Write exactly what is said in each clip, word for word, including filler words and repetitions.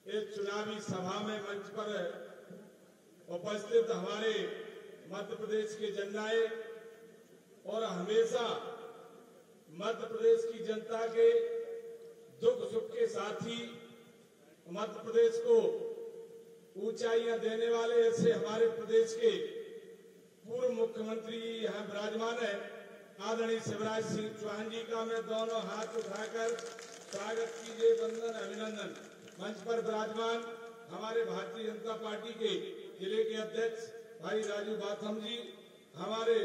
इस चुनावी सभा में मंच पर उपस्थित हमारे मध्य प्रदेश के जननायक और हमेशा मध्य प्रदेश की जनता के दुख सुख के साथी, मध्य प्रदेश को ऊंचाइयां देने वाले ऐसे हमारे प्रदेश के पूर्व मुख्यमंत्री यहाँ विराजमान है, आदरणीय शिवराज सिंह चौहान जी का मैं दोनों हाथ उठाकर स्वागत कीजिए, वंदन अभिनंदन। मंच पर विराजमान हमारे भारतीय जनता पार्टी के जिले के अध्यक्ष भाई राजू बाथम जी, हमारे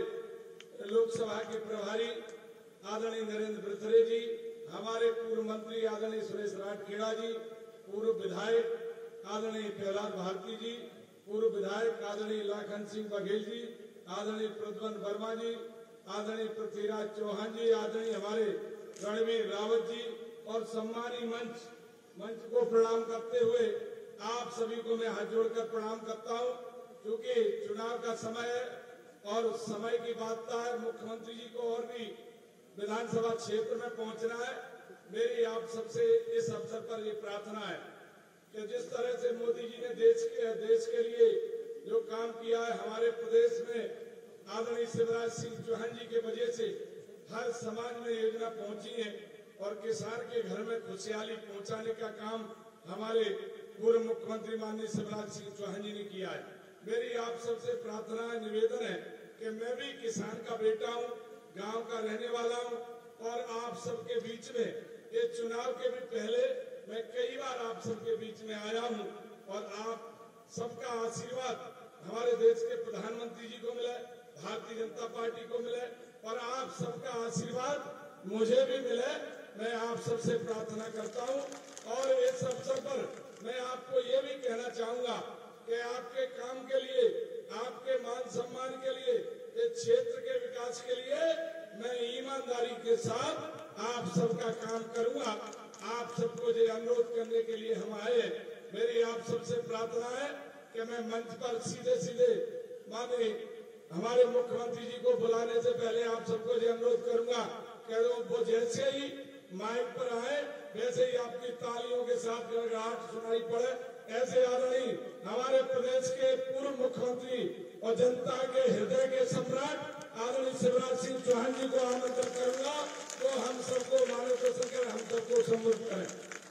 लोकसभा के प्रभारी आदरणीय नरेंद्र ब्रथरे जी, हमारे पूर्व मंत्री आदरणीय सुरेश राठखेड़ा जी, पूर्व विधायक आदरणीय प्रहलाद भारती जी, पूर्व विधायक आदरणीय लाखन सिंह बघेल जी, आदरणीय प्रद्युम्न वर्मा जी, आदरणीय पृथ्वीराज चौहान जी, आदरणीय हमारे रणवीर रावत जी और सम्मानी मंच मंच को प्रणाम करते हुए आप सभी को मैं हाथ जोड़कर प्रणाम करता हूं। क्योंकि चुनाव का समय है और समय की बात है, मुख्यमंत्री जी को और भी विधानसभा क्षेत्र में पहुंचना है। मेरी आप सबसे इस अवसर पर ये प्रार्थना है कि जिस तरह से मोदी जी ने देश के देश के लिए जो काम किया है, हमारे प्रदेश में आदरणीय शिवराज सिंह चौहान जी की वजह से हर समाज में योजना पहुंची है और किसान के घर में खुशहाली पहुंचाने का काम हमारे पूर्व मुख्यमंत्री माननीय शिवराज सिंह चौहान जी ने किया है। मेरी आप सबसे प्रार्थना है, निवेदन है कि मैं भी किसान का बेटा हूं, गांव का रहने वाला हूं और आप सबके बीच में ये चुनाव के भी पहले मैं कई बार आप सबके बीच में आया हूं और आप सबका आशीर्वाद हमारे देश के प्रधानमंत्री जी को मिले, भारतीय जनता पार्टी को मिले और आप सबका आशीर्वाद मुझे भी मिले, मैं आप सबसे प्रार्थना करता हूं। और इस अवसर पर मैं आपको ये भी कहना चाहूंगा कि आपके काम के लिए, आपके मान सम्मान के लिए, इस क्षेत्र के विकास के लिए मैं ईमानदारी के साथ आप सबका काम करूंगा। आप सबको ये अनुरोध करने के लिए हम आए। मेरी आप सबसे प्रार्थना है कि मैं मंच पर सीधे सीधे माने हमारे मुख्यमंत्री जी को बुलाने से पहले आप सबको ये अनुरोध करूंगा कि वो जैसे ही माइक पर आए वैसे ही आपकी तालियों के साथ गड़गड़ाहट सुनाई पड़े। ऐसे आदरणीय हमारे प्रदेश के पूर्व मुख्यमंत्री और जनता के हृदय के सम्राट आदरणीय शिवराज सिंह चौहान जी को आमंत्रित करूंगा तो हम सबको मानव प्रश्न कर हम सबको संबोधित करें।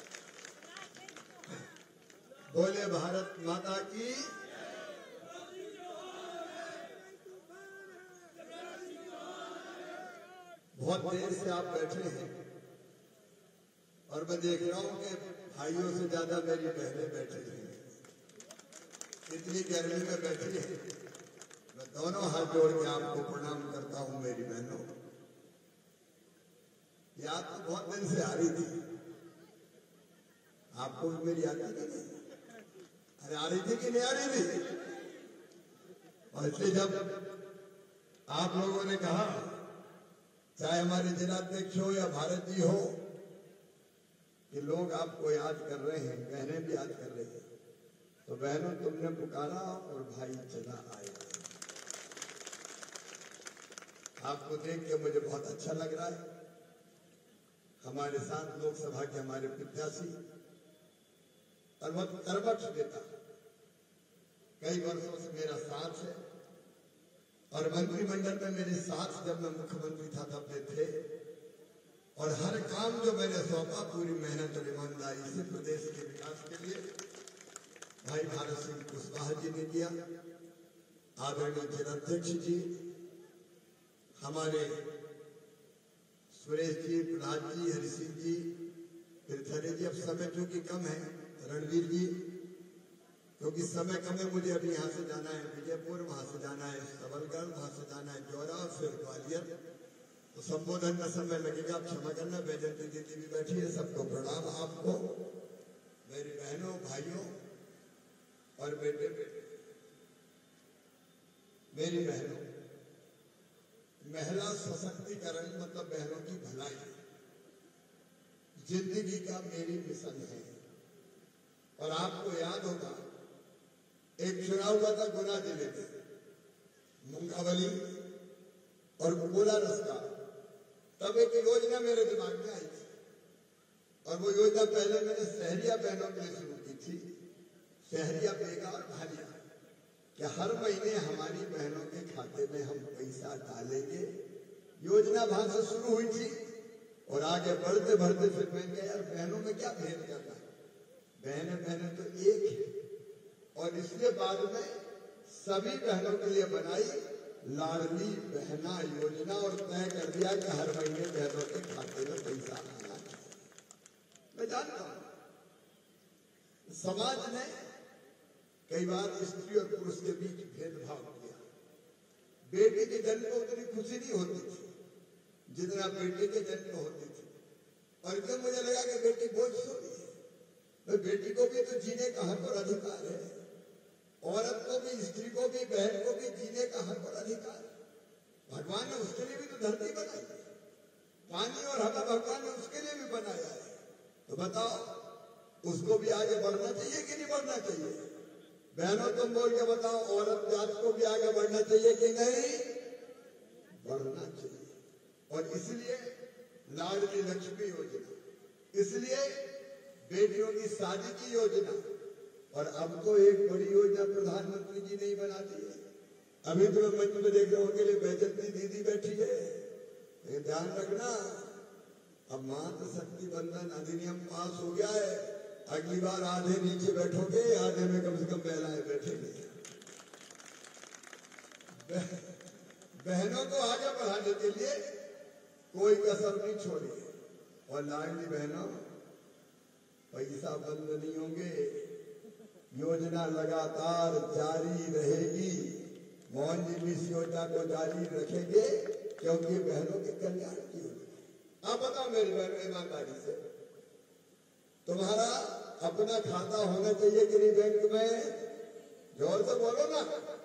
बोले भारत माता की। बहुत देर से आप बैठे हैं और मैं देख रहा हूं कि भाइयों से ज्यादा मेरी बहनें बैठी हैं, इतनी गर्मी में बैठी है। मैं दोनों हाथ जोड़ के आपको प्रणाम करता हूं मेरी बहनों। याद तो बहुत दिन से आ रही थी, आपको भी मेरी याद थी नहीं? अरे आ रही थी कि नहीं आ रही थी? और इसलिए जब आप लोगों ने कहा, चाहे हमारे जिलाध्यक्ष हो या भारत जी हो, कि लोग आपको याद कर रहे हैं, बहनें भी याद कर रही हैं, तो बहनों तुमने पुकारा और भाई चला आया। आपको देख के मुझे बहुत अच्छा लग रहा है। हमारे साथ लोकसभा के हमारे प्रत्याशी और मत करबट देता, कई वर्षों से मेरा साथ है और मंत्रिमंडल में मेरे साथ जब मैं मुख्यमंत्री था तब में थे और हर काम जो मैंने सौंपा पूरी मेहनत और ईमानदारी से प्रदेश के विकास के लिए भाई भारत सिंह कुशवाहा जी ने किया। आदरणीय जिलाध्यक्ष जी, हमारे सुरेश जी, प्रहलाद जी, हरि सिंह जी, पृथ्वी जी, अब समय चूंकि कम है, रणवीर जी, क्योंकि समय कम है, मुझे अभी यहाँ से जाना है विजयपुर, वहां से जाना है सबलगढ़, वहां से जाना है जौरा, फिर ग्वालियर, तो संबोधन का समय लगेगा। आप क्षमा करना, वैजंती दीदी भी बैठी है। सबको प्रणाम। आपको मेरी बहनों, भाइयों और बेटे बेटे, मेरी बहनों, महिला सशक्तिकरण मतलब बहनों की भलाई जिंदगी का मेरी मिशन है। और आपको याद होगा एक चुनाव हुआ था गुना जिले में, मुंगावली और गोला रस्ता, तब एक योजना मेरे दिमाग में आई थी और वो योजना पहले मैंने शहरिया बहनों के लिए शुरू की थी, शहरिया बेकार भालिया, कि हर महीने हमारी बहनों के खाते में हम पैसा डालेंगे। योजना वहां से शुरू हुई थी और आगे बढ़ते बढ़ते फिर मैंने कहा यार बहनों में क्या भेद करना, बहने बहने तो एक है। और इसलिए बाद में सभी बहनों के लिए बनाई लाडली बहना योजना और तय कर दिया कि हर महीने बहनों के खाते में पैसा आना चाहिए। मैं जानता हूं समाज ने कई बार स्त्री और पुरुष के बीच भेदभाव किया। बेटी के जन्म को उतनी खुशी नहीं होती थी जितना बेटे के जन्म को होती थी, और एकदम मुझे लगा कि बेटी बोझ थोड़ी है, तो बेटी को भी तो जीने का हक और अधिकार है, औरत को भी, स्त्री को भी, बहन को भी जीने का हक और अधिकार है। भगवान ने उसके लिए भी तो धरती बनाई है, पानी और हवा भगवान ने उसके लिए भी बनाया है। तो बताओ उसको भी आगे बढ़ना चाहिए कि नहीं बढ़ना चाहिए? बहनों तुम बोल के बताओ, औरत जात को भी आगे बढ़ना चाहिए कि नहीं बढ़ना चाहिए? और इसलिए लाडली लक्ष्मी योजना, इसलिए बेटियों की शादी की योजना, और अब तो एक बड़ी योजना प्रधानमंत्री जी ने ही बना दी है। अभी तो मैं मंच में देख रहा हूं के लिए बैजंती दीदी बैठी है, लेकिन ध्यान रखना अब मातृ शक्ति बंधन अधिनियम पास हो गया है, अगली बार आधे नीचे बैठोगे, आधे में कम से कम महिलाएं बैठेंगी। बहनों को आगे बढ़ाने के लिए कोई कसर नहीं छोड़ी। और लाडली बहनों पैसा बंद नहीं होंगे, योजना लगातार जारी रहेगी। मोहन जी भी इस योजना को जारी रखेंगे क्योंकि बहनों के कल्याण की योजना। आप बताओ मेरी बहनों ईमानदारी से, तुम्हारा अपना खाता होना चाहिए कि नहीं बैंक में? जोर से बोलो ना,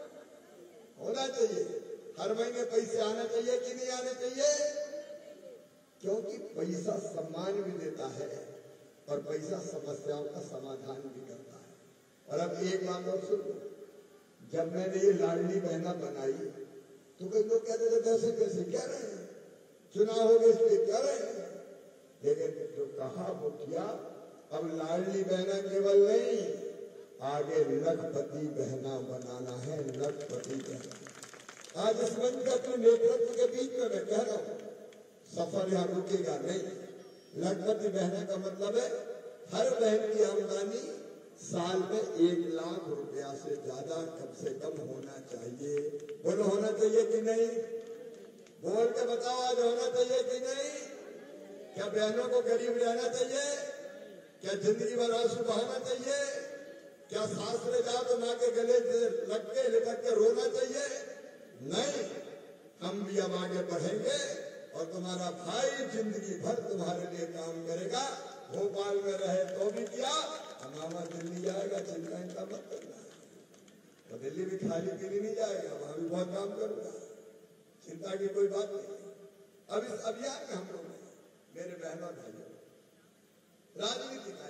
होना चाहिए। हर महीने पैसे आना चाहिए कि नहीं आने चाहिए? क्योंकि पैसा सम्मान भी देता है और पैसा समस्याओं का समाधान भी करता है। और अब एक बात और सुनो, जब मैंने ये लाडली बहना बनाई तो कई लोग कहते थे कैसे कैसे कह रहे हैं, चुनाव हो गए इसलिए कह रहे हैं, लेकिन जो कहा वो किया। अब लाडली बहना केवल नहीं, आगे लखपति बहना बनाना है, लखपति बहना। आज इस मंच अपने नेतृत्व के बीच में मैं कह रहा हूं, सफर यहाँ रुकेगा नहीं। लखपति बहना का मतलब है हर बहन की आमदनी साल में एक लाख रुपया से ज्यादा कम से कम होना चाहिए। बोलो होना चाहिए कि नहीं? बोल के बताओ आज होना चाहिए कि नहीं? क्या बहनों को गरीब रहना चाहिए? क्या जिंदगी भर आंसू बहाना चाहिए? क्या सास ले जाओ तो माँ के गले लग के लिपट के रोना चाहिए? नहीं, हम भी अब आगे बढ़ेंगे और तुम्हारा भाई जिंदगी भर तुम्हारे लिए काम करेगा। भोपाल में रहे तो भी किया, मामा दिल्ली जाएगा, चिंता इनका मत करना। तो दिल्ली भी खाली पीली नहीं जाएगा, वहां भी बहुत काम करूंगा, चिंता की कोई बात नहीं। अब इस अभियान में हम लोग मेरे बहनों भाइयों, राजनीति का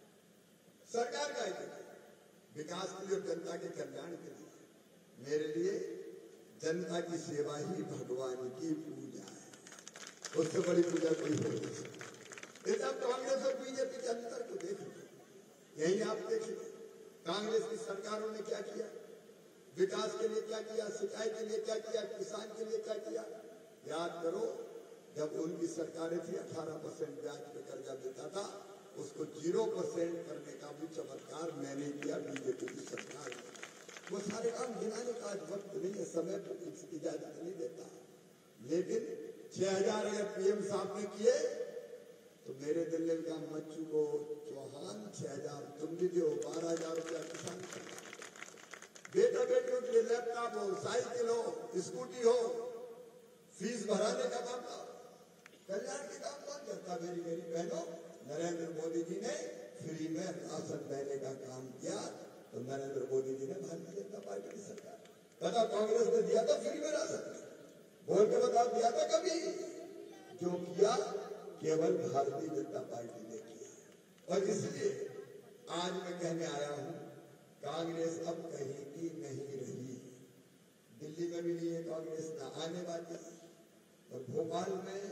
सरकार का विकास के लिए और जनता के कल्याण के लिए, मेरे लिए जनता की सेवा ही भगवान की पूजा है। उससे बड़ी पूजा कोई हो नहीं सकती। इस अब कांग्रेस और बीजेपी के अंतर को देखिए, यही आप देखिए कांग्रेस की सरकारों ने क्या किया, विकास के लिए क्या किया, सिंचाई के लिए क्या किया, किसान के लिए क्या किया। याद करो जब उनकी सरकारें थी अठारह परसेंट ब्याज पे कर्जा देता था, उसको जीरो परसेंट करने का भी चमत्कार मैंने किया बीजेपी की सरकार। वो सारे काम गिनाने का आज वक्त नहीं है, समय पर इजाजत नहीं देता। लेकिन छह हजार अगर पीएम साहब ने किए तो मेरे दिल्ली का मच्चू को चौहान छह हजार तुम भी दो, बारह हजार रुपया किसान का। बेटा बेटियों के लिए लैपटॉप हो, साइकिल हो, स्कूटी हो, फीस भराने का काम था। कल्याण के काम कौन करता? मेरी गरीब बहनों, नरेंद्र मोदी जी ने फ्री में राशन देने का काम किया, तो नरेंद्र मोदी जी ने भारतीय जनता पार्टी की सरकार। बता कांग्रेस ने दिया था फ्री में राशन? बोल के बता दिया था कभी? जो किया केवल भारतीय जनता पार्टी ने किया। और इसलिए आज मैं कहने आया हूं, कांग्रेस अब कहीं की नहीं रही, दिल्ली में भी नहीं है कांग्रेस, ना आने वाली। और भोपाल में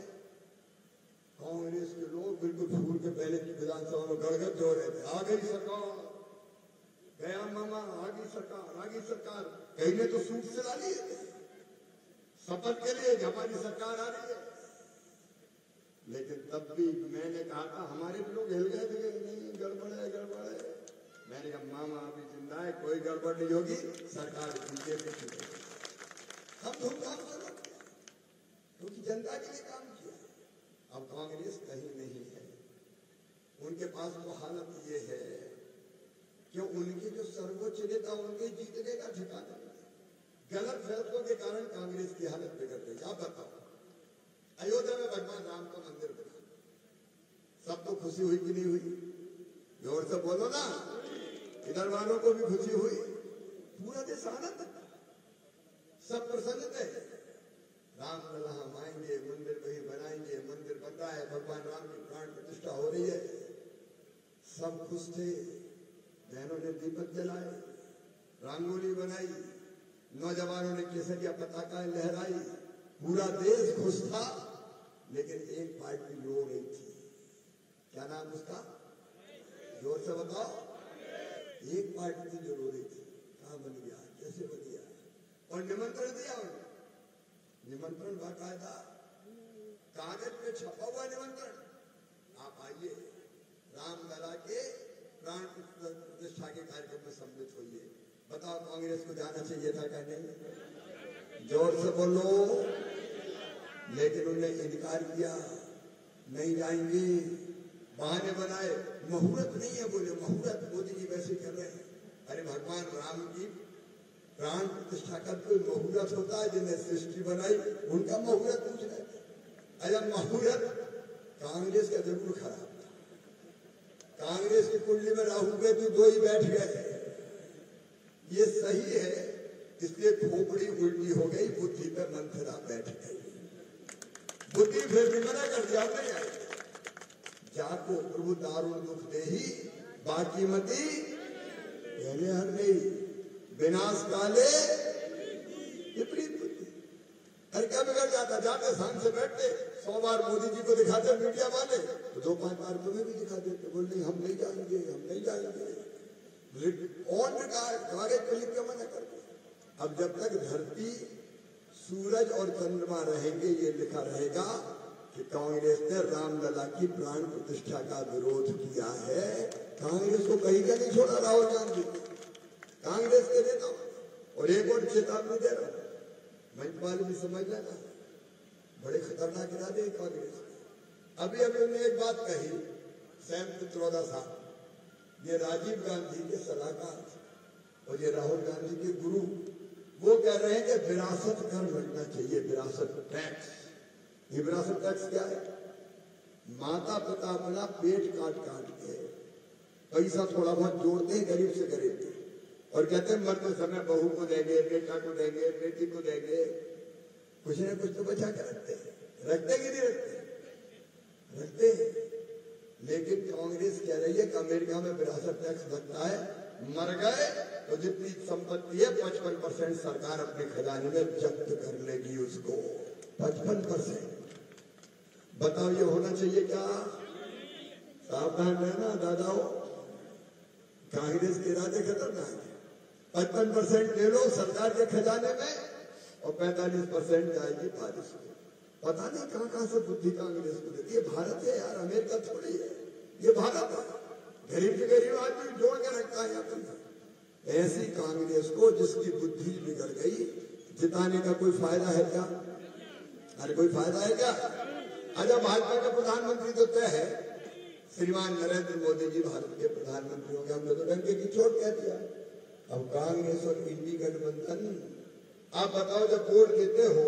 कांग्रेस के लोग बिल्कुल फूल के पहले की विधानसभा में गड़गड़ जो रहे थे, आ गई सरकार, गया मामा आगे सरकार आगे सरकार, कहीं ने तो सूट सिला लिए थे शपथ के लिए हमारी सरकार आ रही है। लेकिन तब भी मैंने कहा था, हमारे भी लोग हिल गए थे, नहीं गड़बड़ है गड़बड़ है। मैंने कहा मामा अभी जिंदा है, कोई गड़बड़ नहीं होगी, सरकार बीजेपी की। हम धूमधाम से लौट गए क्योंकि जनता के लिए काम किया। अब कांग्रेस कहीं नहीं है, उनके पास तो हालत ये है कि उनके जो सर्वोच्च नेता उनके जीतने का ठिकाना नहीं। गलत फैसलों के कारण कांग्रेस की हालत बिगड़ गई। आप बताओ, अयोध्या में भगवान राम का मंदिर बना, सबको खुशी हुई कि नहीं हुई? जोर से बोलो ना, इधर वालों को भी खुशी हुई, पूरा देश आनंद, सब प्रसन्न थे। राम लला हम आएंगे, मंदिर वही बनाएंगे, मंदिर बन रहा है, भगवान राम की प्राण प्रतिष्ठा हो रही है, सब खुश थे। बहनों ने दीपक जलाए, रंगोली बनाई, नौजवानों ने केसरिया पताका लहराई, पूरा देश खुश था। लेकिन एक पार्टी रो रही थी, क्या नाम उसका? जोर से बताओ। एक पार्टी थी जो रो रही थी, कहा बन गया, कैसे बन गया? और निमंत्रण दिया उन्होंने, निमंत्रण बाकायदा कागज पे छपा हुआ निमंत्रण, आप आइए रामलला के प्राण प्रतिष्ठा के कार्यक्रम में सम्मिलित होइए। बताओ कांग्रेस को जाना चाहिए था क्या नहीं? जोर से बोलो। लेकिन उन्होंने इनकार किया, नहीं जाएंगे, बहाने बनाए, मुहूर्त नहीं है बोले, मुहूर्त मोदी जी वैसे कर रहे हैं। अरे भगवान राम की प्राण प्रतिष्ठा का कोई मुहूर्त होता है? जिन्हें सृष्टि बनाई उनका मुहूर्त पूछ रहे। अरे मुहूर्त कांग्रेस का जरूर खराब था। कांग्रेस की कुंडली में राहु के भी दो ही बैठ गए, ये सही है, इसलिए खोपड़ी उल्टी हो गई, बुद्धि पे मंथरा बैठ गई। बुद्धि फिर भी मना कर दिया, नहीं आई। जाको प्रभु दारुण दुख दे ही बाकी मती पहले हर गई, विनाश काले विपरीत बुद्धि। अरे क्या बिगड़ जाता? जाते शाम से बैठते, सौ बार मोदी जी को दिखाते मीडिया वाले, तो दो पांच बार तुम्हें भी दिखा देते, बोल नहीं हम नहीं जाएंगे, हम नहीं जाएंगे, ऑन रिकॉर्ड कागज पे लिख के मना करते। अब जब तक धरती, सूरज और चंद्रमा रहेंगे, ये लिखा रहेगा कि कांग्रेस ने रामलला की प्राण प्रतिष्ठा का विरोध किया है। कांग्रेस को कहीं का नहीं छोड़ा राहुल गांधी, कांग्रेस के नेता। और एक और चेतावनी दे रहा हूं, मंच वाले भी समझ लेना, बड़े खतरनाक इरादे हैं कांग्रेस। अभी अभी उन्होंने एक बात कही, सैम पित्रोदा साहब, ये राजीव गांधी के सलाहकार और ये राहुल गांधी के गुरु, वो कह रहे हैं कि विरासत कर लगना चाहिए, विरासत टैक्स। ये विरासत टैक्स क्या है? माता पिता अपना पेट काट काट के पैसा थोड़ा बहुत जोड़ते हैं गरीब से गरीब, और कहते हैं मरते समय बहू को देंगे, बेटा को देंगे, बेटी को देंगे, कुछ ना कुछ तो बचा के रखते हैं। रखते कि नहीं रखते? रखते हैं। लेकिन कांग्रेस कह रही है कि अमेरिका में विरासत टैक्स लगता है, मर गए तो जितनी संपत्ति है पचपन परसेंट सरकार अपने खजाने में जब्त कर लेगी उसको, पचपन परसेंट। बताओ ये होना चाहिए क्या? सावधान रहना दादाओं, कांग्रेस के इरादे खतरनाक है। पचपन परसेंट ले लो सरकार के खजाने में और पैंतालीस परसेंट जाएगी बारिश में। पता नहीं कहां कहां से बुद्धि कांग्रेस को देती है। भारत है यार, अमेरिका थोड़ी है, ये भारत है। गरीब से गरीब आदमी जोड़ के रखता है यहाँ। ऐसी कांग्रेस को जिसकी बुद्धि बिगड़ गई, जिताने का कोई फायदा है क्या? अरे कोई फायदा है क्या? अच्छा, भाजपा का प्रधानमंत्री तो तय है, श्रीमान नरेंद्र मोदी जी भारत के प्रधानमंत्री होंगे, हमने तो डंके की चोट कह दिया। अब कांग्रेस और इंडी गठबंधन, आप बताओ जब वोट देते हो,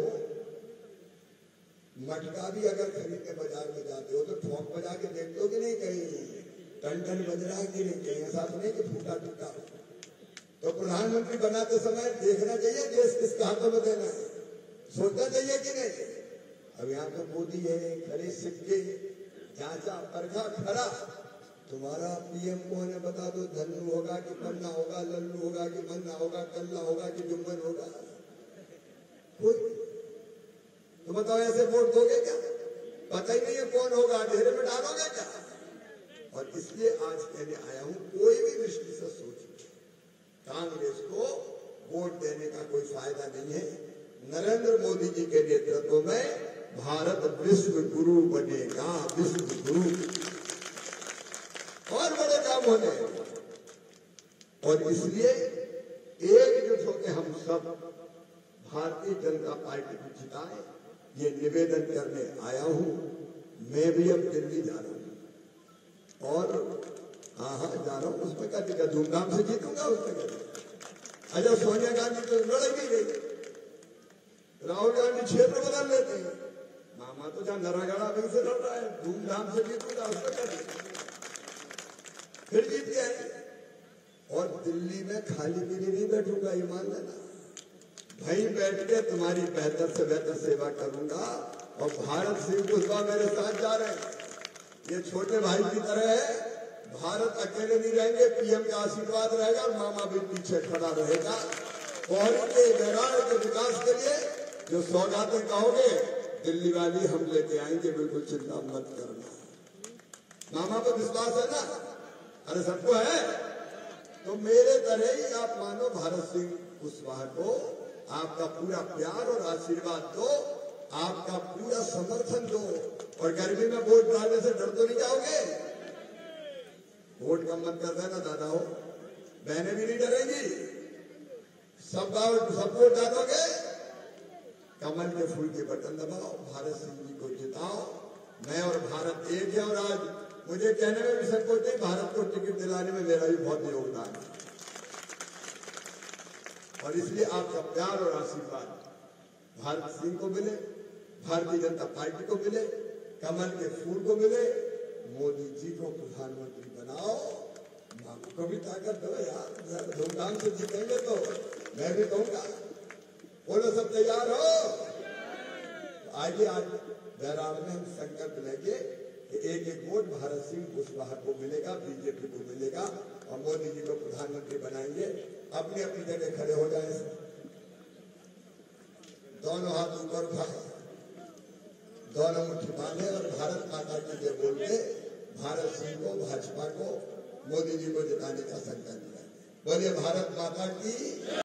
मटका भी अगर खरीदने बाजार में जाते हो तो ठोक बजा के देखते हो कि नहीं, कहीं टन टन बज रहा है कि नहीं, कहीं ऐसा तो नहीं कि फूटा टूटा हो। तो प्रधानमंत्री बनाते समय देखना चाहिए देश किसके हाथों में देना है, सोचना चाहिए कि नहीं। अब यहाँ पे मोदी है, खड़े सिक्के, जांचा परखा खरा, तुम्हारा पीएम कौन है बता दो। धन्नु होगा कि पन्ना होगा, लल्लू होगा कि मन्ना होगा, कल्ला होगा कि जुम्मन होगा, कोई तो बताओ ऐसे वोट दोगे क्या? पता ही नहीं है कौन होगा, अंधेरे में डालोगे क्या? और इसलिए आज कहने आया हूं, कोई भी दृष्टि से सोचिए, कांग्रेस को वोट देने का कोई फायदा नहीं है। नरेंद्र मोदी जी के नेतृत्व में भारत विश्व गुरु बनेगा, विश्व गुरु। और बड़े काम होने, और इसलिए एकजुट होकर हम सब भारतीय जनता पार्टी को जिताएं, ये निवेदन करने आया हूं। मैं भी अब दिल्ली जा रहा हूं और हाँ हाँ जा रहा हूं, उसमें क्या दिक्कत, धूमधाम से जीतूंगा उसमें क्या दिक्कत। अच्छा सोनिया गांधी तो लड़ेगी नहीं, राहुल गांधी क्षेत्र बदल लेते हैं, मामा तो जहां नरागढ़ा वहीं से लड़ रहा है, धूमधाम से जीतूंगा उसमें क्या दिक्कत, फिर जीत गए। और दिल्ली में खाली पीली नहीं बैठूंगा, ये मान लेना, वहीं बैठ के तुम्हारी बेहतर से बेहतर सेवा करूंगा। और भारत सिंह कुशवाहा मेरे साथ जा रहे हैं, ये छोटे भाई की तरह है, भारत अकेले नहीं रहेंगे, पीएम का आशीर्वाद रहेगा और मामा भी पीछे खड़ा रहेगा। और के बैराड़ के विकास के लिए जो सौगातें कहोगे दिल्ली वाली हम लेके आएंगे, बिल्कुल चिंता मत करना। मामा पर विश्वास है ना? अरे सबको है। तो मेरे तरह ही आप मानो भारत सिंह कुशवाहा को, आपका पूरा प्यार और आशीर्वाद दो, आपका पूरा समर्थन दो। और गर्मी में वोट डालने से डर तो नहीं जाओगे? वोट कम मत कर देना दादा हो, बहनें भी नहीं डरेंगी, सब सब वोट डालोगे, कमल के फूल के बटन दबाओ, भारत सिंह जी को जिताओ। मैं और भारत एक है। और आज मुझे कहने में भी संकोच नहीं, भारत को टिकट दिलाने में मेरा भी बहुत योगदान है। और इसलिए आपका प्यार और आशीर्वाद भारत सिंह को मिले, भारतीय जनता पार्टी को मिले, कमल के फूल को मिले, मोदी जी को प्रधानमंत्री बनाओ, मामा को भी ताकत दो यार, धूमधाम से जीतेंगे तो मैं भी कहूंगा। बोलो सब तैयार हो? आइए आज बैराड़ में हम संकल्प लेंगे कि एक एक वोट भारत सिंह कुशवाहा को मिलेगा, बीजेपी को मिलेगा और मोदी जी को प्रधानमंत्री बनाएंगे। अपनी अपनी जगह खड़े हो जाए, दोनों हाथ ऊपर उठाए, दोनों मुट्ठी बांधे और भारत माता की जय बोल के भारत सिंह को, भाजपा को, मोदी जी को जिताने का संकल्प लें। बोलिए भारत माता की।